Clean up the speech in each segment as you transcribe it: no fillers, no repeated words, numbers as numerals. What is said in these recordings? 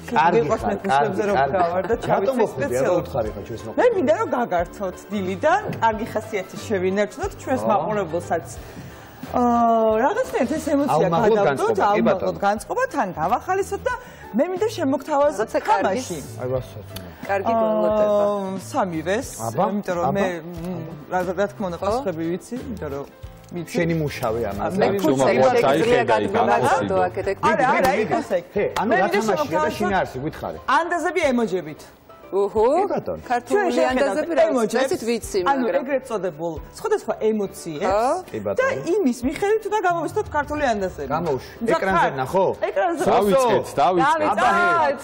მიყვარს მე ფესლებზე რომ გავარ და ჩავიცე სპეციალურად. მე მინდა რომ გაგართოთ დილიდან, კარგი ხასიათი შევინარჩუნოთ ჩვენს მაყურებელსაც. რაღაცნაირად ეს ემოცია გადავდოთ, ალბათ განწყობა თან გავახალისოთ და მე მინდა შემოგთავაზოთ თამაში. აი ვასწავლოთ. კარგი გულმოტება. სამივეს, იმიტომ რომ მე რა თქმა უნდა პასუხები ვიცი, იმიტომ რომ შენი მუშავე ამაზე. არა, იქასე. ანუ რა თამაშია და შინაარსი გითხარი. ანდაზები ემოჯებით. უჰუ. ქართული ანდაზები რა ესეთ ვიცი, მაგრამ ანუ ეგრეთ წოდებულ სხვადასხვა ემოციებს და იმის მიხედვით უნდა გამოვისწოთ ქართული ანდაზები. გამოვშვი. ეკრანზე ნახო? ეკრანზე. დავიწყეთ.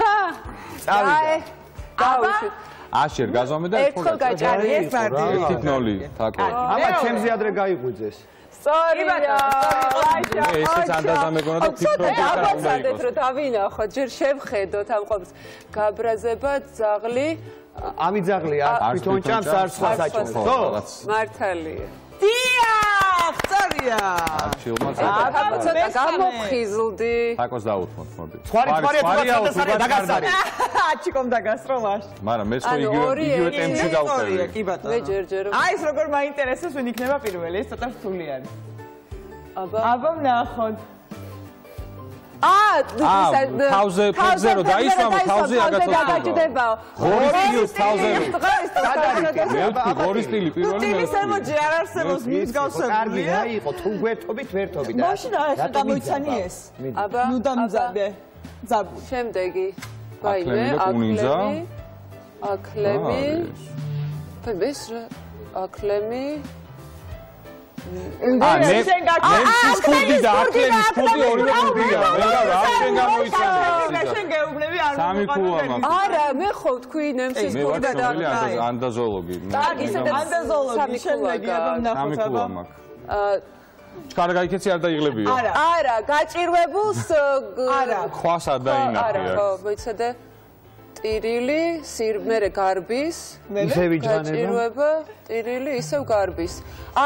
დავიწყეთ. აშერ გაზომე და ერთხელ გაჭარი ეს მარტო. 1-0 თაკო. აბა ჩემზე ადრე გაიღვიძეს. სწორი რა. ესეც ანდაზა მეგონა და ფიქრობდი რა უნდა იყოს. რომ დავინახოთ, ჯერ შევხედოთ ამ ყოველს. გაბრაზება, ძაღლი. ამიძაღლია, თვითონ ჭამს არ სხვა საჭმელს, ხო? მართალია. დიახ, სწორია. არჩილმა ცოტა გამოფხიზლდი. თაკოს დაუთმოთ, მოდი. სხვარი თუ დაგასარი. აჩიკომ დაგასროლაში. მაგრამ მე ხო იგივე ტემპში გავხდები. კი ბატონო. მე ჯერჯერ. აი ეს როგორ მაინტერესებს ვინ იქნება პირველი, ეს ცოტა რთულიანი. აბა ვნახოთ. თავზე რომ დაისვამო, თავზე აგაჭდებაო. ღორის თავზე. მე ვთქვი ღორის სტილი პირველი მე. სტილის ემოჯი არ არსებობს მსგავსებული. კარგი რა იყო, თუ გვერდობით ვერთობით და. მაშინ რა ეს გამოიცანი ეს? აბა ნუ დამძაბე. ძაბუ. შემდეგი. ვაიმე, აკლები. ფებეს რა? აკლემი. მე სკუდი და აკლემი სკუდი ორივე კუდია. მე რა შენ გამოიცანე. შენ გეუბნები არ სამი ქულა მაქვს. არა, მე ხო თქვი ნემსის სკუდი და ანდაზოლოგი. კარგი, ისედაც ანდაზოლოგი შემდეგი აბა ვნახოთ სამი ქულა მაქვს. ჩქარა გაიქეცი არ დაიღლებიო. არა, გაჭირვებულს არა. ხვას არ დაინახე. არა, ხო, მოიცადე. ტირილი, სირმერე გარბის, ისე ვიჯანება. გაჭირვება, ტირილი, ისევ გარბის.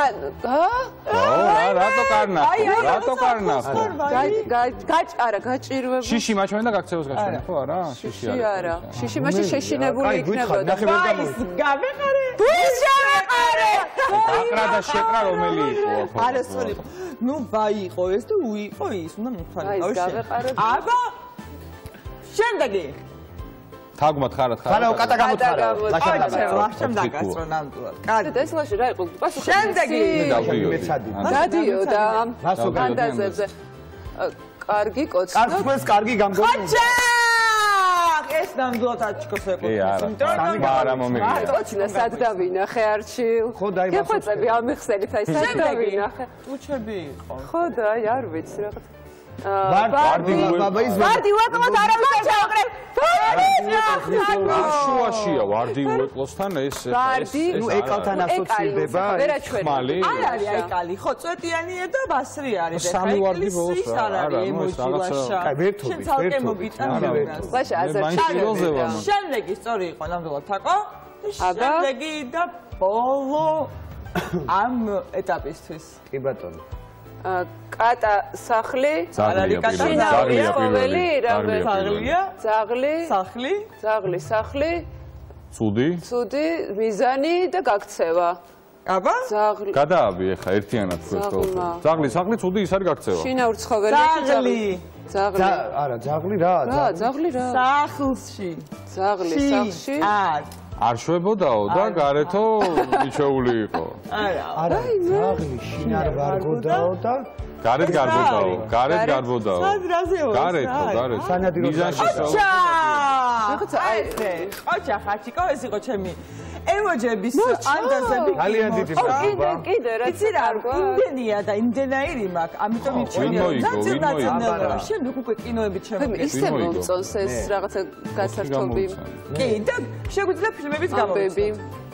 რატო კარნახო? რატო კარნახო? არა, გაჭირვება. შიში მაჩვენ და გაქცევას გაჩვენ, ხო არა? შიში არა. შიში მაშინ შეშინებული იქნებოდა. გავეყარე. ვიშავეყარე. აკრა და შეკრა რომელი იყო? არა, სწორი იყო. ნუ ვაი იყო ეს და უ იყო ის, უნდა მithვალი. აბა შემდეგი თაგმად ხარად. ხარა უკატა გამოთხარა. ლაშამ დაგასრო ნამდვილად. კარგი. ეს ლაში რა იყო? პასუხი. შემდეგი. გადიოდა ანდაზებზე. კარგი კოცნა. კარგს კარგი გამგონი. ეს ნამდვილად აჩიკოს ეკუთვნის. არა მომიგია. კოცნა სად დავინახე არჩილ. ხო დაი მასო. გეხვეწები ამიხსენით აი სად დავინახე. უჩები იყო. ხო და აი არ ვიცი რაღაც. ვარდი უეკლოთ არავის ჩაუყრებ. შუაშია ვარდი უეკლოსთან ეს ნუ ეკალთან ასოცირდება ხმალი. არ არის ეკალი, ხო, წვეტიანია და ბასრი არის. სამი ვარდი ბოლოს რა. არა, ნუ ეს რაღაცა. კაი, ვერთობით. შენ ცალკე მოგიტანე. ლაშა აზერჩილოვია. შემდეგი სწორი იყო ნამდვილად თაკო. შემდეგი და ბოლო ამ ეტაპისთვის. კი ბატონო. კატა სახლი, შინაურის ყოველი, ძაღლია, სახლი, ცუდი, მიზანი და გაქცევა. აბა? გადააბი ეხა ერთიანად თქვენ. ძაღლი, სახლი, ცუდი ის არის გაქცევა. შინაურის ყოველი, ძაღლი. არა, ძაღლი რა? ძაღლი რა? სახლში. სახლში. არ შვებოდაო და გარეთო მიჩეული იყო. არა, ძაღლი შინ არ ვარგოდაო და გარეთ გარბოდაო. სად რაზეო? გარეთო. სანადირო. ოჩა! ოჩა ხაჩიკო ეს იყო ჩემი ემოჯების ანდაზები. ძალიან დიდი მადლობა. კიდე რა იცი რა, იმდენია და იმდენაირი მაქვს, ამიტომ იჩვენე. ვინ შემდეგ უკვე კინოებით შემოგვიყვება. ისე მომწონს ეს რაღაცა გასართობი. კი, და შეგვიძლია ფილმებიც გამოვიცნოთ.